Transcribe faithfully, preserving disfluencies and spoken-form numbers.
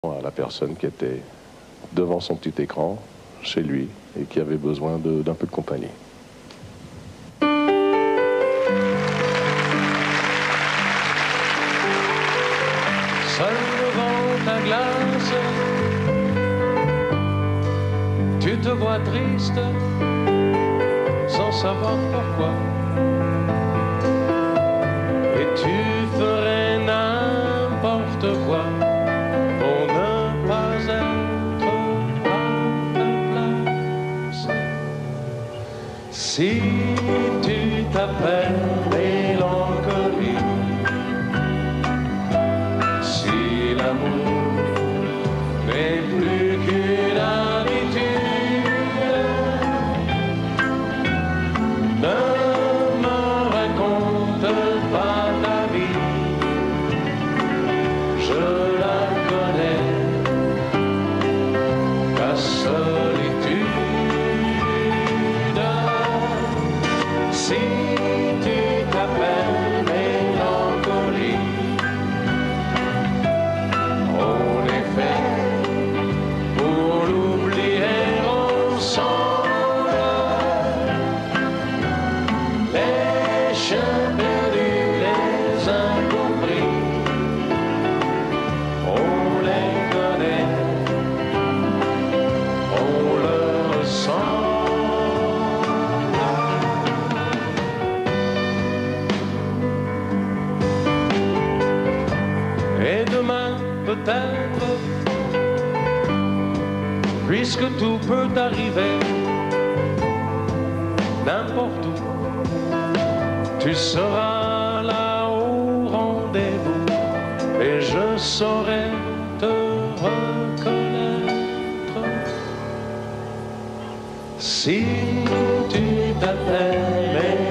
à la personne qui était devant son petit écran, chez lui, et qui avait besoin d'un peu de compagnie. Seul devant ta glace, tu te vois triste, sans savoir pourquoi. Et tu ferais n'importe quoi pour ne pas être à ta place. Si tu t'appelles mélancolie, si l'amour n'est plus qu'une habitude, ne me raconte pas ta vie, je la connais, ta solitude. Si tu t'appelles mélancolie, on est fait pour l'oublier ensemble. Les chiens perdus, les incompris, on les connaît, on le ressent. Et demain peut-être, puisque tout peut arriver, n'importe où, tu seras là au rendez-vous, et je saurai te reconnaître. Si tu t'appelles